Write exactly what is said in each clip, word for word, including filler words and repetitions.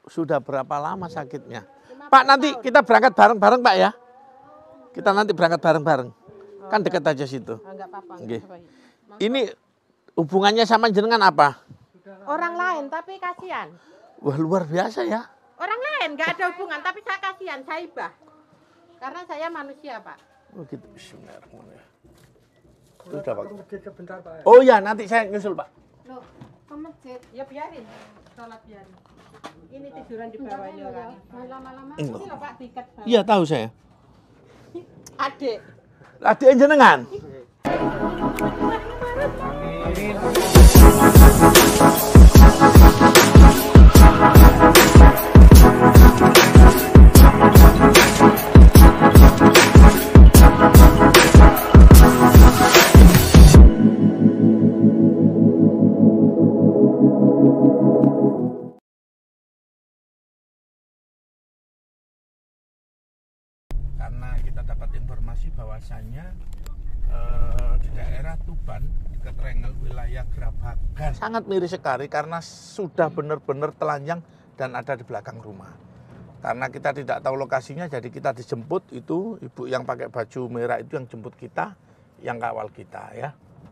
sudah berapa lama sakitnya? Pak, nanti kita berangkat bareng-bareng Pak ya. Kita nanti berangkat bareng-bareng. Kan dekat aja situ. Enggak apa-apa. Oke. Ini hubungannya sama jenengan apa? Orang lain tapi kasihan. Wah, luar biasa ya. Orang lain nggak ada hubungan tapi saya kasihan, saya ibah. Karena saya manusia, Pak. Oh gitu. Bismillahirrahmanirrahim. Sudah Pak. Oh ya, nanti saya nyusul Pak. Loh, ke masjid. Ya biarin. Sholat biarin. Ini tiduran di bawah ini orang. Lama-lama ini loh Pak diikat. Iya, tahu saya. Adik. Adik jenengan. Karena kita dapat informasi bahwasannya eh, di daerah Tuban, dekat Rengel, wilayah Grabagan, sangat miris sekali karena sudah benar-benar telanjang dan ada di belakang rumah. Karena kita tidak tahu lokasinya, jadi kita dijemput, itu ibu yang pakai baju merah itu yang jemput kita, yang kawal kita ya.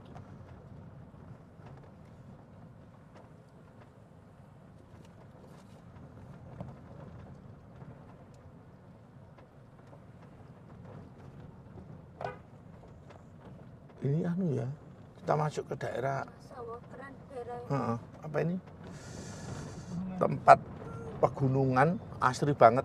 Ini anu ya, kita masuk ke daerah, uh, apa ini, tempat pegunungan, asri banget.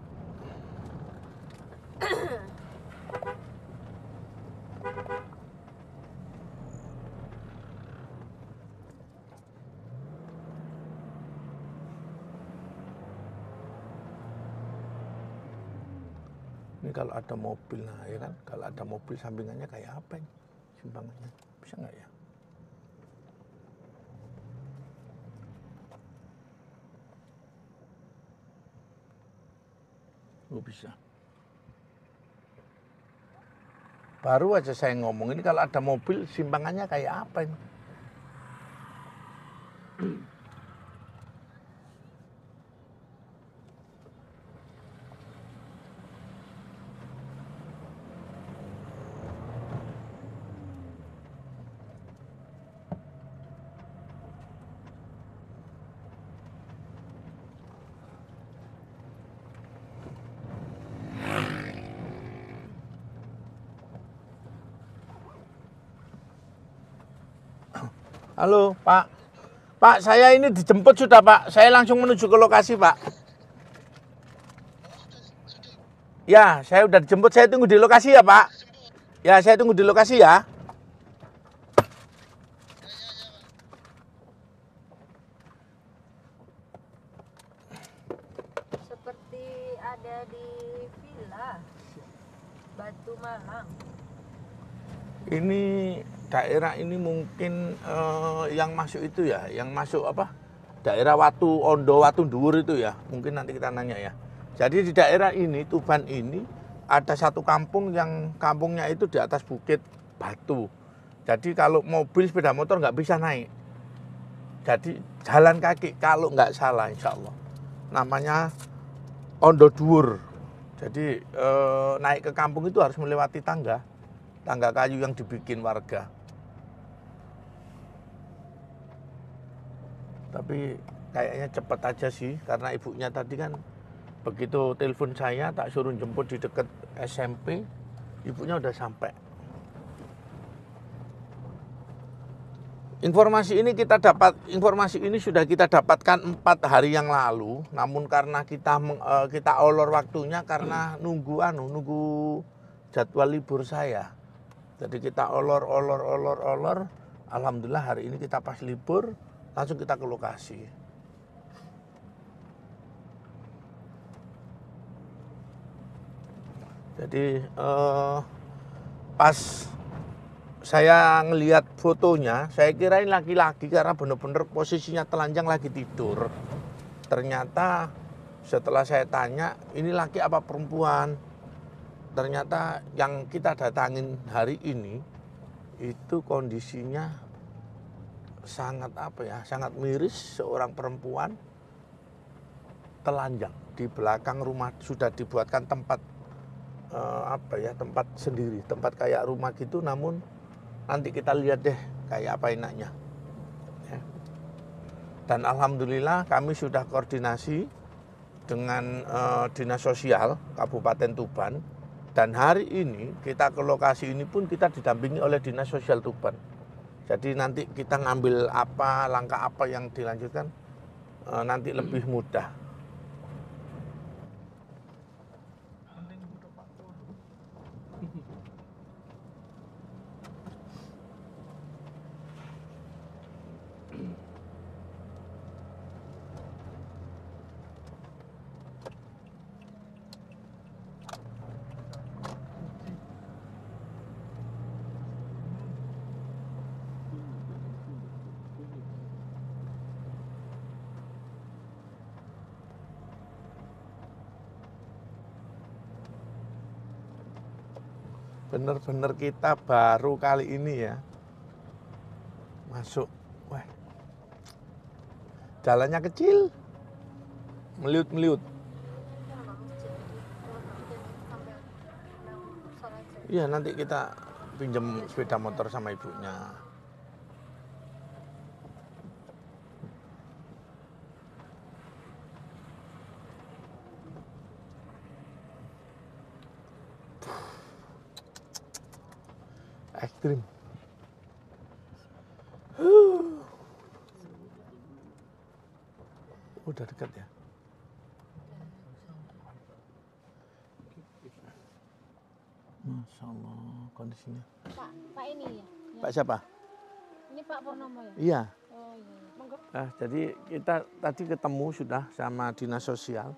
Ini kalau ada mobil, nah ya kan, kalau ada mobil sampingannya kayak apa ini? Simpangannya bisa nggak ya? Oh bisa. Baru aja saya ngomong ini kalau ada mobil simpangannya kayak apa ini? Halo Pak, Pak saya ini dijemput sudah Pak, saya langsung menuju ke lokasi Pak. Ya, saya udah dijemput, saya tunggu di lokasi ya Pak. Ya, saya tunggu di lokasi ya. Seperti ada di Villa Batu Malang. Ini daerah ini mungkin eh, yang masuk itu ya, yang masuk apa? Daerah Watu Ondo, Watu Dhuwur itu ya. Mungkin nanti kita nanya ya. Jadi di daerah ini, Tuban ini, ada satu kampung yang kampungnya itu di atas bukit batu. Jadi kalau mobil, sepeda motor nggak bisa naik. Jadi jalan kaki kalau nggak salah insya Allah. Namanya Ondo Dhuwur. Jadi eh, naik ke kampung itu harus melewati tangga. Tangga kayu yang dibikin warga. Tapi kayaknya cepat aja sih, karena ibunya tadi kan begitu telepon saya, tak suruh jemput di dekat S M P, ibunya udah sampai. Informasi ini kita dapat, informasi ini sudah kita dapatkan empat hari yang lalu, namun karena kita kita olor waktunya karena nunggu anu, nunggu jadwal libur saya. Jadi kita olor, olor, olor, olor. Alhamdulillah hari ini kita pas libur, langsung kita ke lokasi. Jadi eh, pas saya ngelihat fotonya, saya kirain laki-laki karena benar-benar posisinya telanjang lagi tidur. Ternyata setelah saya tanya, ini laki apa perempuan? Ternyata yang kita datangin hari ini itu kondisinya sangat apa ya, sangat miris, seorang perempuan telanjang. Di belakang rumah sudah dibuatkan tempat eh, apa ya, tempat sendiri, tempat kayak rumah gitu. Namun nanti kita lihat deh kayak apa enaknya. Ya. Dan alhamdulillah kami sudah koordinasi dengan eh, Dinas Sosial Kabupaten Tuban. Dan hari ini kita ke lokasi ini pun kita didampingi oleh Dinas Sosial Tuban. Jadi nanti kita ngambil apa, langkah apa yang dilanjutkan eh, nanti lebih mudah. Bener-bener kita baru kali ini ya masuk. Wah, jalannya kecil, meliut-meliut. Iya, nanti kita pinjam sepeda motor sama ibunya. Ekstrim. Huh. Udah dekat ya. Masya Allah kondisinya. Pak, Pak ini ya? Pak siapa? Ini Pak Purnomo ya? Iya. Oh iya. Monggo. Nah, jadi kita tadi ketemu sudah sama Dinas Sosial.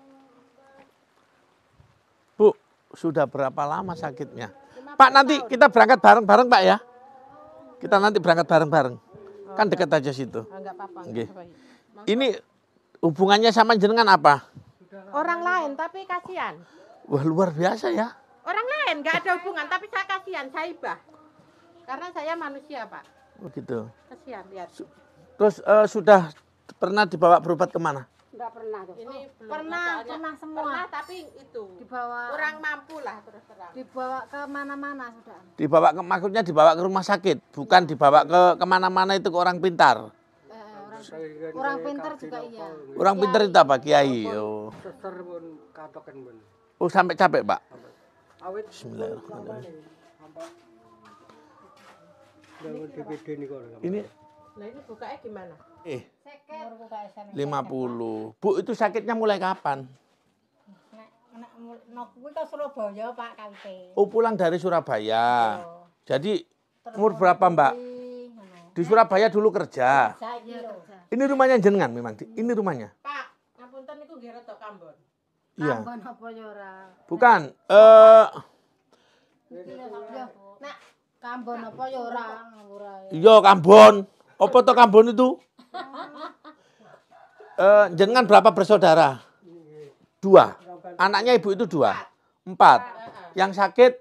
Bu, sudah berapa lama sakitnya? Pak, nanti kita berangkat bareng-bareng Pak ya. Kita nanti berangkat bareng-bareng. Kan dekat aja situ. Enggak apa-apa. Oke. Ini hubungannya sama jenengan apa? Orang lain tapi kasihan. Wah, luar biasa ya. Orang lain nggak ada hubungan tapi saya kasihan, saya ibah. Karena saya manusia, Pak. Oh gitu. Kasihan lihat. Terus eh, sudah pernah dibawa berobat kemana? Enggak pernah tuh. Ini belum Pernah, soalnya- pernah semua. Pernah tapi itu Dibawa kurang mampu lah terus terang. dibawa ke mana-mana sudah. Dibawa ke, maksudnya dibawa ke rumah sakit, bukan dibawa ke kemana-mana itu ke orang pintar. Eh, orang, orang pintar juga iya. Orang pintar itu apa, Kiai? Oh, Suster pun katoken pun. oh sampai capek Pak. Awit Bismillahirrahmanirrahim. dalam D V D niku. Ini Nah ini bukanya gimana? eh Seker buka S M. lima puluh. Bu, itu sakitnya mulai kapan? Nek nek nok kuwi ke Surabaya Pak Kalpe. Oh, pulang dari Surabaya. Jadi umur berapa Mbak? Di Surabaya dulu kerja. Saya lho. Ini rumahnya jenengan memang. Di- Ini rumahnya. Pak, ngapunten niku nggih rada kambon. Iya. Ambon apa ya ora? Bukan. Eh Nak Kambon apa ya ora ora. iya Kambon. Apa to Kambon itu? Eh jenengan berapa bersaudara? Dua. Anaknya ibu itu dua. Empat. Yang sakit?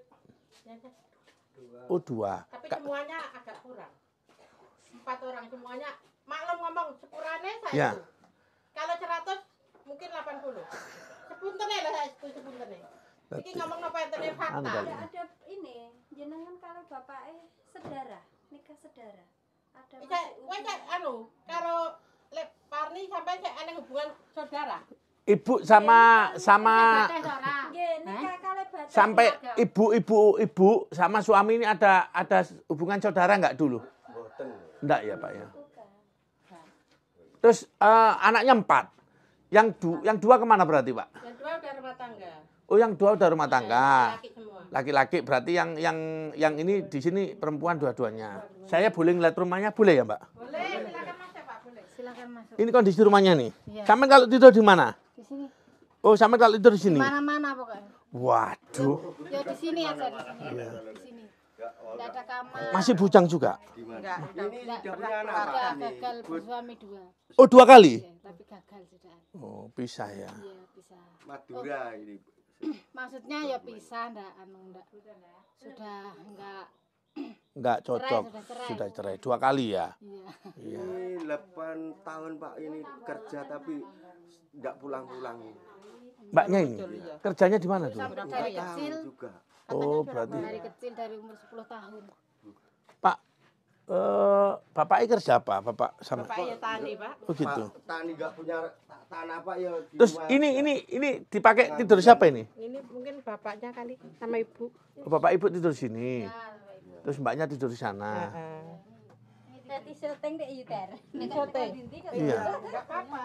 Oh dua. Tapi Ka- semuanya agak kurang. Empat orang semuanya. Maklum ngomong sepurane saya Ya. itu. Kalau seratus mungkin delapan puluh. Sepuntene lah saya itu sepuntene. Iki ngomong apa yang tadi fakta. Anu kali. Ada ada ini, jenengan kalau bapaknya sedara, nikah sedara. Ada Saya, masih wes saya, anu, kalau Lep Parni sampai saya ada hubungan saudara. Ibu sama sama Nggih, nikah kali bapak. sampai ibu-ibu ibu sama suami ini ada ada hubungan saudara nggak dulu? Enggak ya Pak ya. Terus eh, anaknya empat. Yang du, yang dua kemana berarti Pak? Yang dua udah rumah tangga. Oh yang dua udah rumah tangga. Laki semua. Laki-laki berarti yang yang yang ini di sini perempuan dua-duanya. Saya boleh ngeliat rumahnya boleh ya Mbak? Boleh, silakan Mas ya Pak, boleh. Silakan masuk. Ini kondisi rumahnya nih. Iya. Sampai kalau tidur di mana? Di sini. Oh sampai kalau tidur di sini. Mana-mana pokoknya. Waduh, Ya di sini aja di sini. Di sini. Enggak ada kamar. masih bujang juga. Enggak, Ini udah sudah pernah punya anak keluar. Sudah Pak ini. gagal bersuami dua. Oh dua kali? Ya, tapi gagal sudah. Oh pisah ya. Iya bisa. Madura ini. Maksudnya ya pisah ndak anu ndak. Sudah enggak. Enggak cocok. sudah cerai. Sudah cerai dua kali ya. Iya. Iya. Ini delapan tahun Pak ini kerja tapi enggak pulang-pulang. Mbaknya ini kerjanya di mana tuh? Dari kecil, Juga. Oh, berarti dari kecil dari umur sepuluh tahun. Pak, eh, bapaknya kerja apa? Bapak sama. Bapak ya tani, Pak. Oh gitu. Pak, tani enggak punya ta- tanah Pak ya di Terus rumah. ini ini ini dipakai tidur siapa ini? Ini mungkin bapaknya kali sama ibu. Oh, bapak ibu tidur sini. Terus mbaknya tidur di sana. Tadi syuting di Yuter. Syuting. Iya. Enggak apa-apa.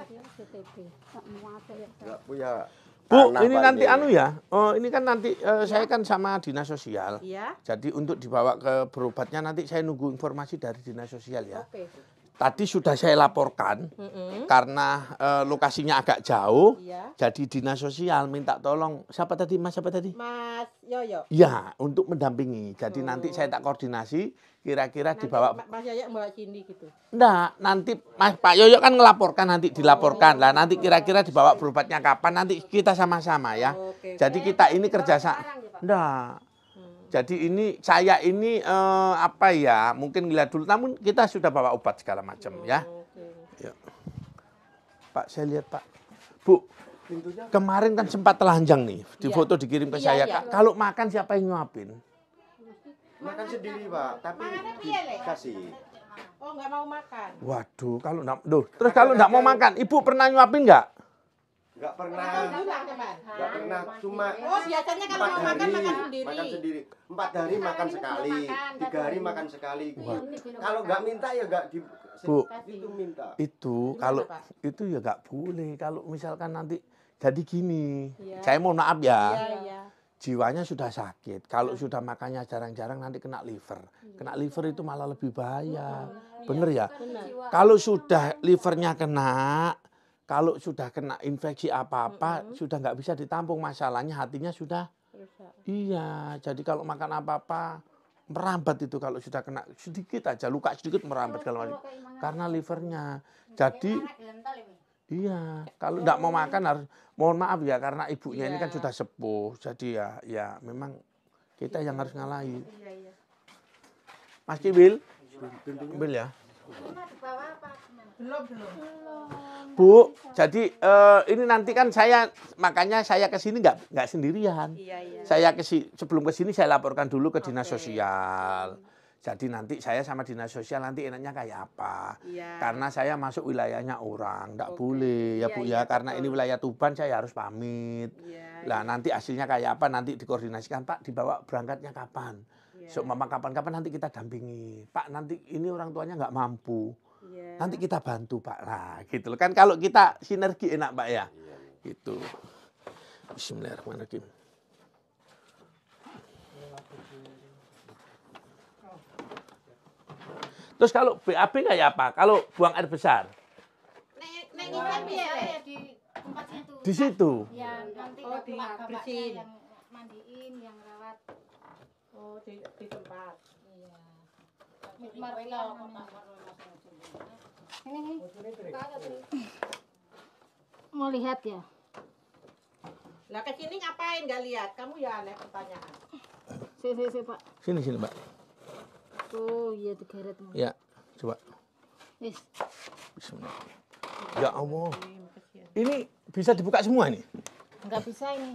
Enggak punya Bu, tanah, ini Pak, nanti anu ya. Oh, ini kan nanti eh, saya kan sama dinas sosial. Iya. Jadi untuk dibawa ke berobatnya nanti saya nunggu informasi dari dinas sosial ya. Oke. Tadi sudah saya laporkan karena eh, lokasinya agak jauh. Iya. Jadi dinas sosial minta tolong siapa tadi Mas siapa tadi? Mas Yoyo. Ya, untuk mendampingi. Jadi nanti saya tak koordinasi kira-kira Nanti dibawa. Ma- Mas Yoyo bawa sini gitu. Enggak, nanti Mas Pak Yoyo kan ngelaporkan nanti dilaporkan. Lah nanti kira-kira dibawa berobatnya kapan nanti kita sama-sama ya. Oke. Jadi kita ini kerja sama. Enggak. Jadi ini saya ini eh, apa ya? Mungkin lihat dulu namun kita sudah bawa obat segala macam ya. Oke. Ya. Pak, saya lihat Pak. Bu, pintunya kemarin kan sempat telanjang nih. Di Iya. foto dikirim ke Iya, saya. iya. Kak. Kalau makan siapa yang nyuapin? makan sendiri Pak, tapi Makannya piye, Le? dikasih. Oh, enggak mau makan. Waduh, kalau enggak, duh, terus kalau enggak mau makan, Ibu pernah nyuapin enggak? Enggak pernah. Bilang, teman. Enggak pernah, cuma Oh, biasanya kalau empat mau hari makan makan sendiri. makan sendiri. Empat hari makan sekali, tiga hari makan sekali. Kalau nggak minta ya nggak di Bu, itu minta. itu kalau itu ya nggak boleh. Kalau misalkan nanti jadi gini, Iya. saya mohon maaf ya, Iya, iya. jiwanya sudah sakit. Kalau sudah makannya jarang-jarang nanti kena liver. Kena liver itu malah lebih bahaya. Bener ya? Kalau sudah livernya kena, kalau sudah kena infeksi apa-apa, sudah nggak bisa ditampung. Masalahnya hatinya sudah. Iya, jadi kalau makan apa-apa merambat itu kalau sudah kena sedikit aja luka sedikit merambat segala macam karena livernya. Jadi iya, kalau enggak mau makan harus mohon maaf ya karena ibunya ini kan sudah sepuh. Jadi ya ya memang kita yang harus ngalahin. Mas Kibil, Kibil ya. Belum, belum. Bu, jadi eh, ini nanti kan saya makanya saya ke sini nggak nggak sendirian. Iya, iya. Saya ke sebelum ke sini saya laporkan dulu ke dinas sosial. Jadi nanti saya sama dinas sosial nanti enaknya kayak apa? Iya. Karena saya masuk wilayahnya orang, nggak boleh ya Iya, Bu iya, ya. Karena betul. ini wilayah Tuban saya harus pamit. Iya. Lah nanti hasilnya kayak apa nanti dikoordinasikan Pak dibawa berangkatnya kapan? Iya. So mama kapan-kapan nanti kita dampingi. Pak nanti ini orang tuanya nggak mampu. Iya. Nanti kita bantu Pak. Nah gitu loh. Kan kalau kita sinergi enak Pak ya. Gitu. Bismillahirrahmanirrahim. Terus kalau B A B kayak apa? Kalau buang air besar? Nek nek ikan piye, Le? di tempat situ. Di situ. Ya, nanti Oh, di bapak-bapaknya bersihin. yang mandiin, yang rawat. Oh, di, di tempat. Iya. Marwela Ini nih. Mau lihat ya? Lah ke sini ngapain nggak lihat? Kamu ya aneh pertanyaan. Si, si, si, Pak. Sini sini Mbak. Oh, iya digeret. Ya, coba. Yes. Bismillah. Ya Allah. Ini bisa dibuka semua nih? Enggak bisa ini.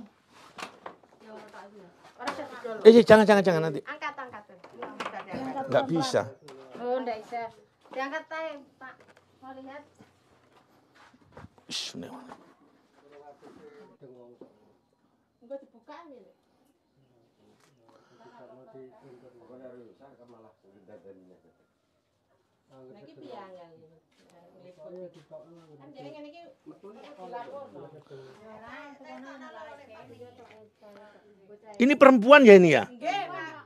Orang saya dulu. Eh, jangan jangan jangan nanti. Angkat, angkat. Nggak bisa diangkat. Nggak bisa. Oh, enggak bisa. Diangkat aja, Pak. Mau lihat? Bismillah. Enggak dibuka ini. Le. Nah, iki piye angel iki? Kan jadi ngene iki dilaporno. Ini perempuan ya ini ya? Nggih, Pak.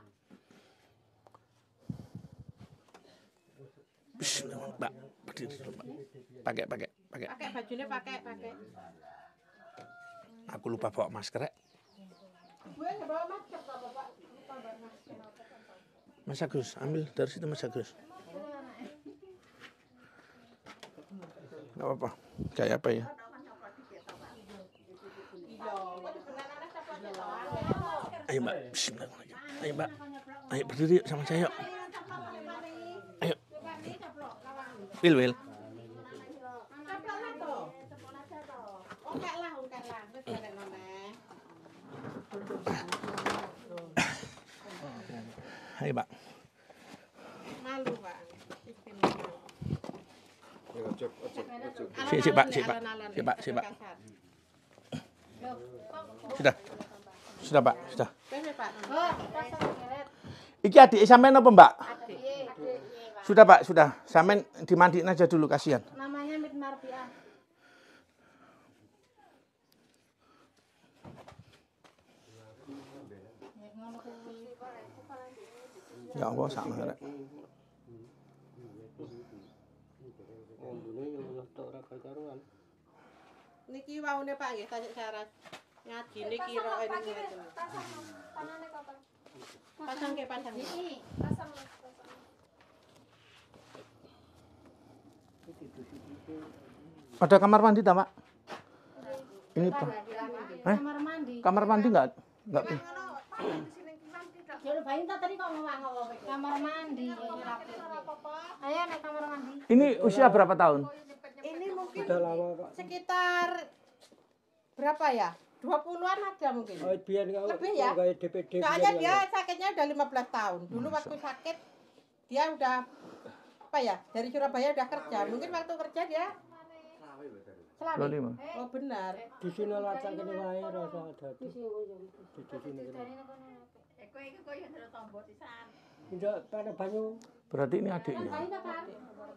Bismillah, Mbak. Berdiri dulu, Mbak. Pakai pakai pakai. Pakai bajunya pakai, pakai. Aku lupa bawa masker. Rek. Gue nggak bawa masker, Pak, Bapak. Lupa bawa masker. Mas Agus, ambil dari situ Mas Agus. Nggak apa-apa. Kayak apa ya? Ayo Mbak. Bismillahirrahmanirrahim. Ayo Mbak. Ayo berdiri yuk sama saya yuk. Ayo. Wil, Wil. Ungkek lah, ungkek lah. Wis balik noneh. Ayo, Pak. Malu, Pak. Istimewa. Ya, ojo, ojo, ojo. Sik, sik, Pak, sik, Pak. Sik, Pak, sik, Pak. Sudah. Sudah, Pak, sudah. Wis, Pak. Oh, pasang geret. Iki adik sampean apa, Mbak? Adik. Sudah, Pak, sudah. Sampean dimandiin aja dulu, kasihan. Namanya Mit Marpiah. Ya Allah, sama rek. Niki waune Pak nggih tajik syarat. Ngaji niki roke niku ngeten. Pasang tangannya kotor. Pasang ke pasang. Ini pasang Mas, pasang. Ada kamar mandi tak, Pak? Ini, Pak. Eh? Kamar mandi. Kamar mandi enggak? Enggak. Jadi bayi tadi kok ngomong-ngomong kamar mandi. Ayo naik kamar mandi. Ini usia berapa tahun? Ini mungkin sekitar berapa ya? dua puluhan ada mungkin. Lebih ya? Soalnya dia sakitnya udah lima belas tahun. Dulu waktu sakit dia udah apa ya? Dari Surabaya udah kerja. Mungkin waktu kerja dia Selami. Oh benar. Di sini lacak kene wae rasa ada. Di sini kene. Kowe iki koyo ndero tombo pisan. Tidak pada banyu. Berarti ini adiknya. Bayi tak kan?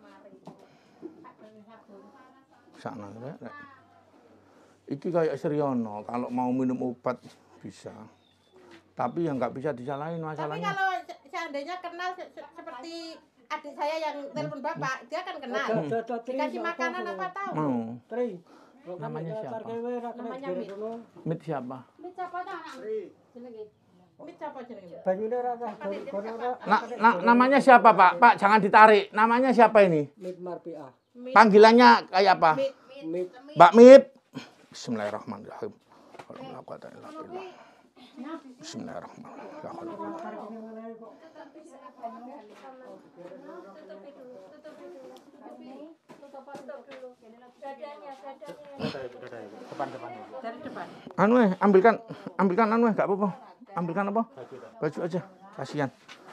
Sana rek. rek. Iki kayak Seriono, kalau mau minum obat bisa. Tapi yang nggak bisa disalahin Tapi masalahnya. kalau se- seandainya kenal se- se- seperti adik saya yang telepon bapak, dia kan kenal. Dikasih makanan apa tahu? Mau. Tri. Namanya siapa? Namanya Mit. Mit siapa? Mit siapa tuh anak? Jenenge. Mit siapa jenenge? Banyune rasa gonora. Na- na- namanya siapa, Pak? Pak, jangan ditarik. Namanya siapa ini? Mit Marpiah. Mit. Panggilannya kayak apa? Mit. Mit. Mbak Mit. Bismillahirrahmanirrahim. Bismillahirrahmanirrahim. Tutup dulu. Dadanya, dadanya. Dari depan. Anu eh, ambilkan, ambilkan anu eh, enggak apa-apa. Ambilkan apa? Baju aja. Kasihan.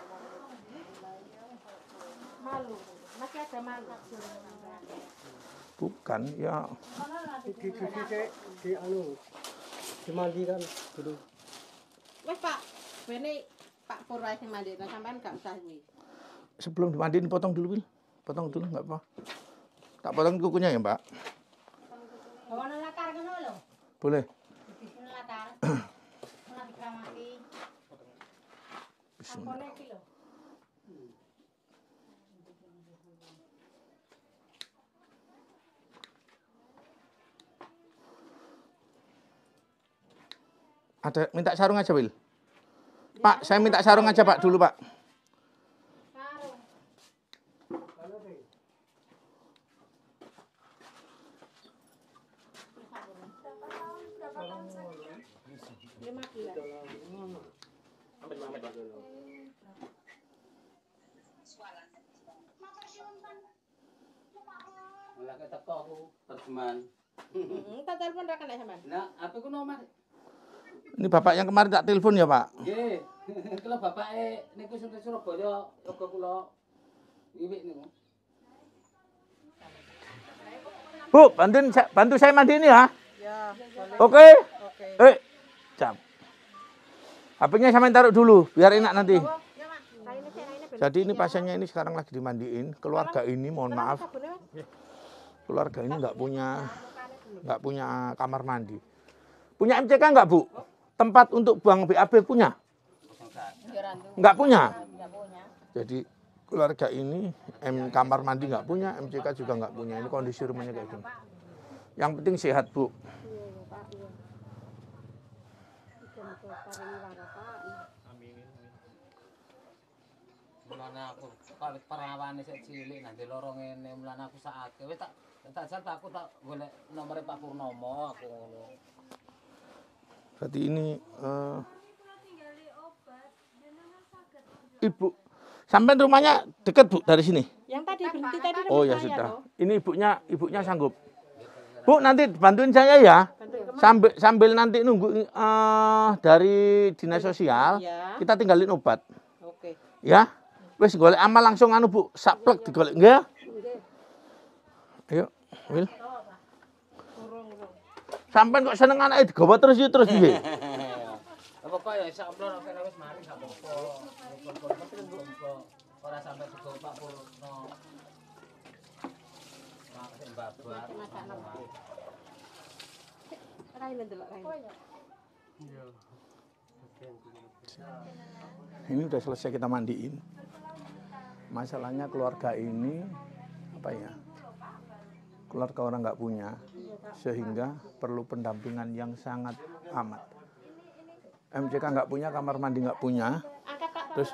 Malu. Masih ada malu. Bukan, ya Di di di di di anu. Dimandikan dulu. Wes Pak, ini Pak Purwa sing mandekno sampean gak usah kuwi. sebelum dimandiin potong dulu, Wil. Potong dulu enggak apa. Tak potong kukunya ya, Mbak. Bawa lakar ngono lho. Boleh. Di sini lakar. Ora dikramati. Bismillah. Akone iki lho. Ada minta sarung aja, Wil. Pak, saya minta sarung aja, Pak, dulu, Pak. Sarung. lima bulan. Lah keteko aku terjemahan. Heeh, tak telepon ra kena sampean. Nah, apa ku nomor? Ini Bapak yang kemarin tak telepon ya, Pak. Nggih. Kalau bapake niku sing teng Surabaya, yoga kula iwik niku. Bu, bantuin sa- bantu saya mandi ini ya. Ya, boleh. Oke. Oke. Eh, cap. H P-nya sampean taruh dulu, biar enak nanti. Ya, Mas. Kaine sik, kaine ben. Jadi ini pasiennya ini sekarang lagi dimandiin. Keluarga ini, mohon maaf, Sabune, Mas. keluarga ini nggak punya nggak punya kamar mandi. Punya M C K nggak, Bu? Tempat untuk buang B A B punya? Nggak punya. Jadi keluarga ini M kamar mandi nggak punya, M C K juga nggak punya. Ini kondisi rumahnya kayak gini. Yang penting sehat, Bu. Mulane aku kawit perawane sik cilik nanti loro ngene, mulane aku sakake. Wis tak tak jan aku tak golek nomere Pak Purnomo aku ngono. Berarti ini eh, Tinggali obat, jenengan saged. Ibu, sampai rumahnya dekat, Bu, dari sini? Yang tadi berhenti tadi Oh rumah ya saya sudah. loh. Ini ibunya, ibunya sanggup. Bu, nanti bantuin saya ya. Sambil sambil nanti nunggu uh, dari dinas sosial, Iya. kita tinggalin obat. Oke. Ya. Wis golek amal langsung anu Bu, saplek digolek nggih. Ayo, Wil. Sampeyan kok seneng anake digawa terus ya terus piye? Apa kok ya sampun kene wis mari gak apa-apa. Ora sampai sego Pak Purno. Makasih Mbak Bar. Raine delok raine. Ini udah selesai kita mandiin. Masalahnya keluarga ini apa ya? Keluarga orang nggak punya, sehingga perlu pendampingan yang sangat amat. M C K nggak punya, kamar mandi nggak punya, terus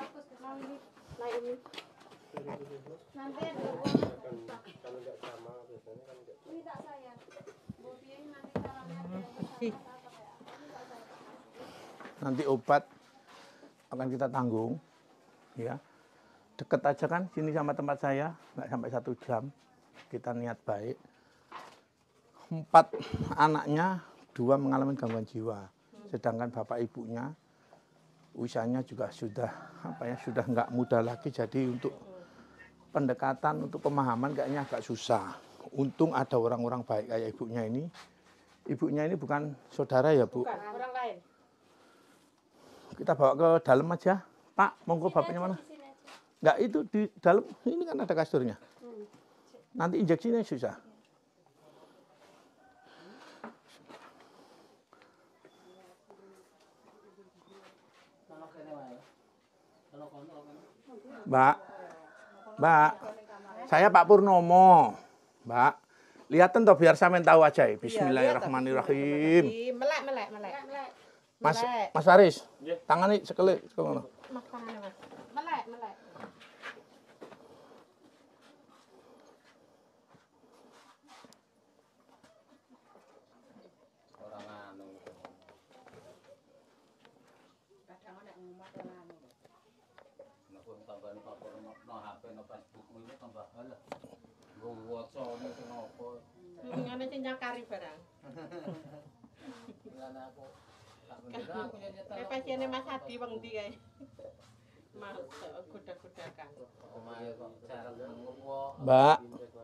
nanti obat akan kita tanggung, ya. Deket aja kan, sini sama tempat saya, nggak sampai satu jam. Kita niat baik. Empat anaknya, dua mengalami gangguan jiwa, sedangkan bapak ibunya usianya juga sudah apa ya, sudah nggak muda lagi. Jadi untuk pendekatan, untuk pemahaman kayaknya agak susah. Untung ada orang-orang baik kayak ibunya ini. Ibunya ini bukan saudara ya Bu? Bukan, orang lain. Kita bawa ke dalam aja. Pak, monggo bapaknya mana? Enggak, itu di dalam, ini kan ada kasurnya. Nanti injeksinya susah. Mbak, Mbak, saya Pak Purnomo. Mbak, lihatin toh biar sampean tahu aja ya. Bismillahirrahmanirrahim. Melek, melek, melek. Mas, Mas Faris, tangannya sekali, sekali. Mas tangannya Mas. Melek, melek. orang anu. Kadang nek ngumat ora anu. Nek tambahan Pak Purno no H P no Facebookmu ini tambah halah. Nggo waca nek napa. Ngene sing nyakari barang. Lan aku tak bener aku nyetel. Kayak pasiennya Mas Hadi wong ndi kae. Mas goda-godakan. Omahe kok jarang ngopo. Mbak.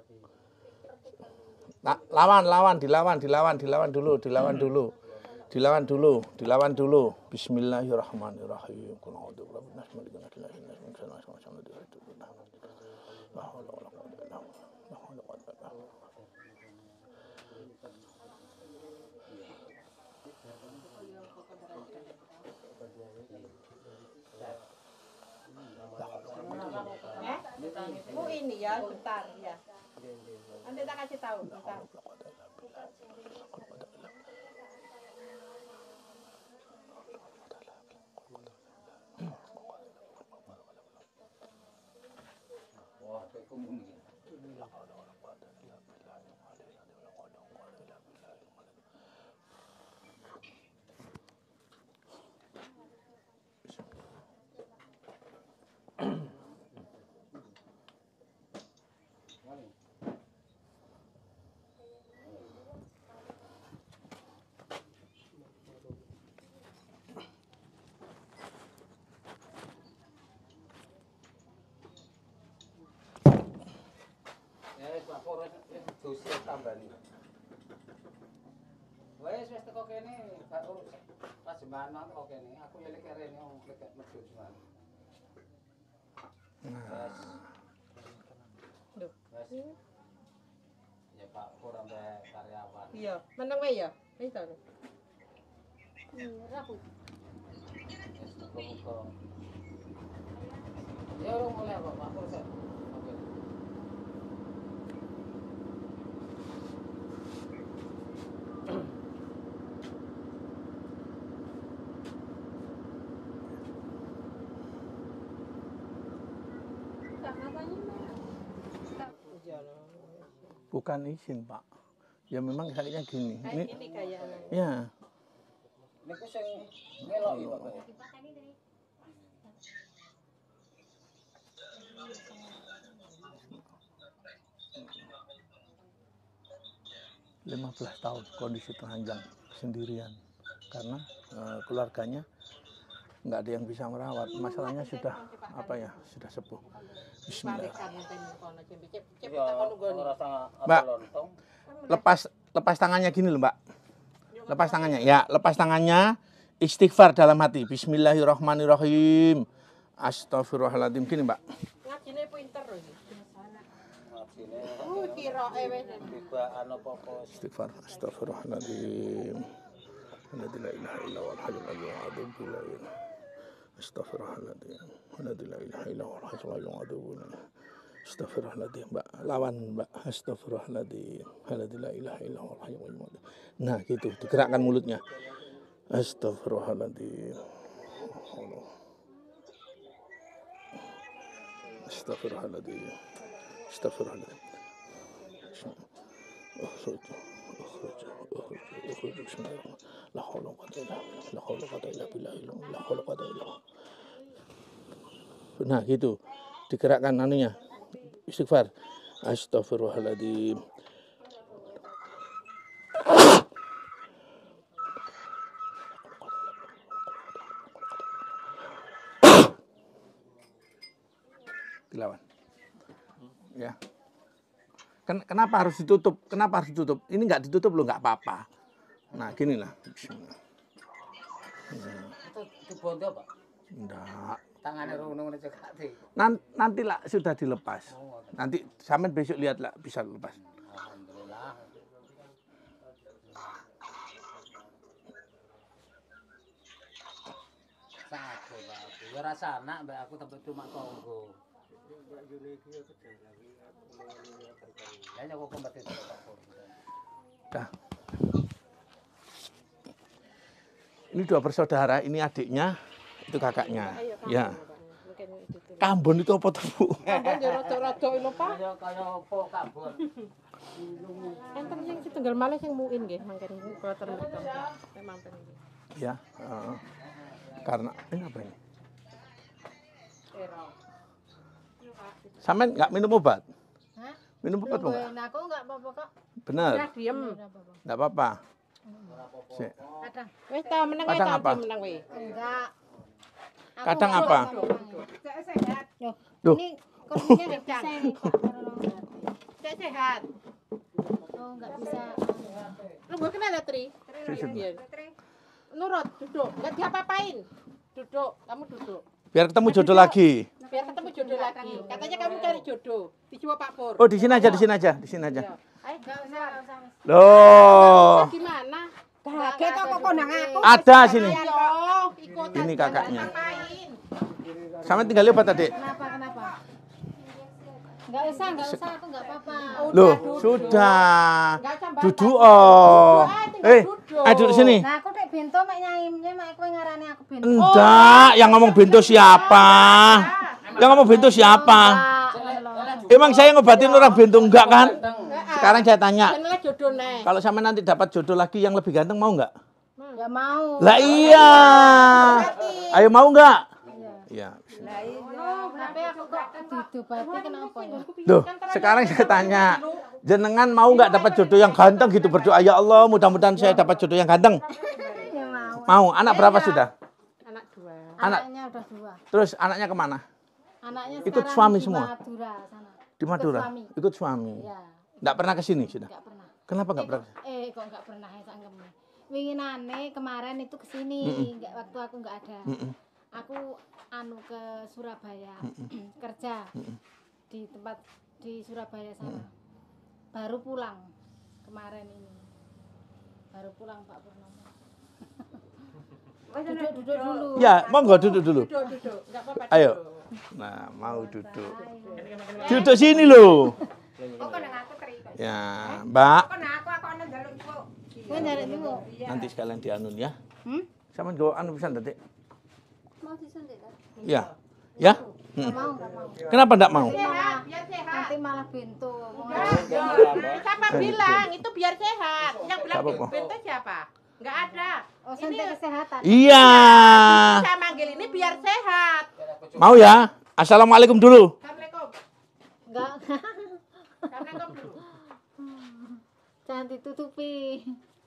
Nah, lawan, lawan, dilawan, dilawan, dilawan dulu, dilawan dulu. Dilawan dulu, dilawan dulu. Bismillahirrahmanirrahim. Bu ini ya, bentar ya. Nanti tak kasih tahu, bentar. Wah, kayak kumuni. Dosis tambani. Wes wis teko kene, gak urus. Pas jemanan kok kene, aku lilik rene wong lek medhot jemanan. Wes. Wes. Ya Pak Pur ambe karyawan. Iya, meneng wae ya. Wis to. Rabu. Wes teko-teko. Ya urung mulai kok Pak Pur. Oke. Bukan izin, Pak. Ya memang sakitnya gini. Kayak Ini, gini kayaknya. ya. Niku sing ngeloki kok. lima belas tahun kondisi telanjang sendirian karena uh, keluarganya nggak ada yang bisa merawat. Masalahnya sudah apa ya, sudah sepuh. Bismillah. Mbak, lepas lepas tangannya gini loh, Mbak. Lepas tangannya, ya, lepas tangannya. Istighfar dalam hati. Bismillahirrahmanirrahim. Astagfirullahaladzim. Gini, Mbak. Ngajine pinter lho iki. Oh, kiroke wis. Istighfar. Astagfirullahaladzim. La ilaha illallah hayyul qayyum. Astagfirullahaladzim. La ilaha illallah hayyul qayyum. Astagfirullahaladzim, Mbak. Lawan, Mbak. Astagfirullahaladzim. La ilaha illallah hayyul qayyum. Nah, gitu. Digerakkan mulutnya. Astagfirullahaladzim. Astagfirullahaladzim. Astagfirullahaladzim. Ukhruj, ukhruj, ukhruj, ukhruj. Bismillah. La haula wa la quwwata la haula wa la quwwata illa billah. La haula wa la quwwata. Nah, gitu. Digerakkan anunya. Istighfar. Astagfirullahaladzim. Dilawan. Ya. Ken kenapa harus ditutup? Kenapa harus ditutup? Ini nggak ditutup loh, nggak apa-apa. Nah, ginilah. Bismillah. Itu bondo, Pak? Enggak. Tangannya runung aja kati. Nanti lah sudah dilepas. Nanti sampean besok lihat lah bisa lepas. Alhamdulillah. Satu, Pak. Ya rasa anak, Mbak, aku tempat cuma tonggo. Nah. Ini dua bersaudara, ini adiknya, itu kakaknya. Ya. Kambon itu apa tuh, Bu? Kambon ya rada-rada lho, Pak. Kaya kaya apa kambon? Enten sing setunggal malih sing muin nggih, mangken kula terus. Memang pen iki. Ya, uh, karena ini apa ini? Sampean nggak minum obat? Hah? Minum obat Loh, nggak? nah, aku nggak apa-apa kok. Benar. Udah diem. Nggak apa-apa. Si. Kadang. Wis ta meneng Kadang ta apa? meneng we. Enggak. Aku Kadang nggak apa? Cek sehat. Loh, Duh. ini kondisinya nggak bisa ini, Pak. Cek sehat. Oh, nggak bisa. Lu gua kenal ya, Tri? Iya. Nurut, duduk. Enggak diapa-apain. Duduk, kamu duduk. Biar ketemu jodoh lagi. Biar ketemu jodoh lagi. Katanya kamu cari jodoh. Dijual Pak Pur. Oh, di sini aja, di sini aja, di sini aja. Ayo, Nggak usah, nggak usah. Loh, gimana? Kaget kok kondang aku. ada sini. Ayo, ikutan. Ini kakaknya. Ngapain? Sama tinggal lihat tadi. Kenapa, kenapa? Nggak usah, nggak usah, aku nggak apa-apa. Loh, sudah. Enggak usah bantah. Duduk oh. tinggal Eh, duduk. ayo duduk sini. Nah, aku nek bento mek nyaimnya mek kowe ngarani aku bento. Enggak, yang ngomong bento siapa? Yang ngomong bento siapa? Emang saya ngobatin orang bento enggak kan? Sekarang saya tanya, Jenenge jodoh nek. kalau sama nanti dapat jodoh lagi yang lebih ganteng mau enggak? Nggak mau. Lah iya. Ayo mau enggak? Iya. Tapi aku kok didobati kenapa ya? Duh, sekarang saya tanya, jenengan mau nggak dapat jodoh yang ganteng gitu, berdoa ya Allah mudah-mudahan saya dapat jodoh yang ganteng. Ya mau. Mau? Anak berapa sudah? Anak dua. Anak. Anaknya udah dua. Terus anaknya kemana? Anaknya Ikut sekarang suami di semua? Madura sana. Di Madura. Ikut suami. Ikut suami. Ya, Nggak pernah ke sini sudah. nggak pernah. Kenapa nggak Eh, pernah? kok- Eh, kok nggak pernah ya sanggemnya. Winginane kemarin itu ke sini, nggak waktu aku nggak ada. Mm-mm. Aku anu ke Surabaya kerja di tempat di Surabaya sana. Baru pulang kemarin ini. Baru pulang Pak Purnomo. duduk duduk dulu. Ya, monggo duduk dulu. Duduk, duduk. Enggak apa-apa. Ayo. Nah, mau duduk. Duduk sini loh. Ya, Mbak. Kowe njaluk dulu. Nanti sekalian dianun ya. Hmm? Sama gue anu pisan tadi. Mau disuntik kan? Ya. Ya? Nggak mau, nggak mau. Kenapa enggak mau? Sehat, biar sehat. Nanti malah bento. Siapa bilang itu biar sehat? Yang bilang Siapa, Po? bento siapa? Enggak ada. Oh, suntik kesehatan. Iya. Saya manggil ini biar sehat. Mau ya? Assalamualaikum dulu. Assalamualaikum. Enggak. Assalamualaikum dulu. Jangan ditutupi.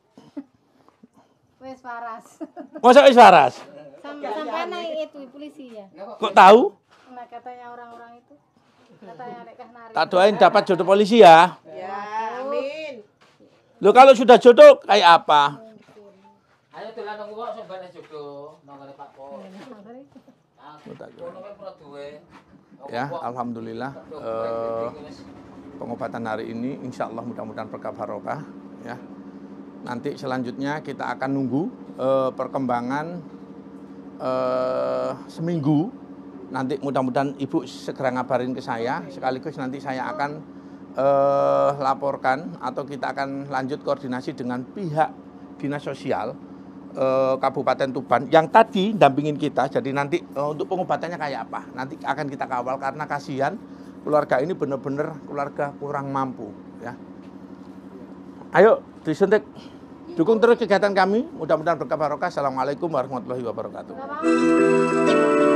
Wes waras. Masa wis waras? Sampai sampai naik itu polisi ya. Kok tahu? Nah, katanya orang-orang itu. Katanya mereka nari. Tak doain dapat jodoh polisi ya. Ya, amin. Loh kalau sudah jodoh kayak apa? Ayo dolan nang kok sok balik jodoh nang ngene Pak Pol. Aku kono wae pro duwe. Ya, alhamdulillah eh, pengobatan hari ini insya Allah mudah-mudahan berkah barokah ya. Nanti selanjutnya kita akan nunggu eh, perkembangan eh, seminggu. Nanti mudah-mudahan Ibu segera ngabarin ke saya. Sekaligus nanti saya akan eh, laporkan atau kita akan lanjut koordinasi dengan pihak Dinas Sosial eh, Kabupaten Tuban yang tadi dampingin kita. Jadi nanti eh, untuk pengobatannya kayak apa? Nanti akan kita kawal karena kasihan keluarga ini benar-benar keluarga kurang mampu ya. Ayo disuntik. Dukung terus kegiatan kami, mudah-mudahan berkah barokah. Assalamualaikum warahmatullahi wabarakatuh.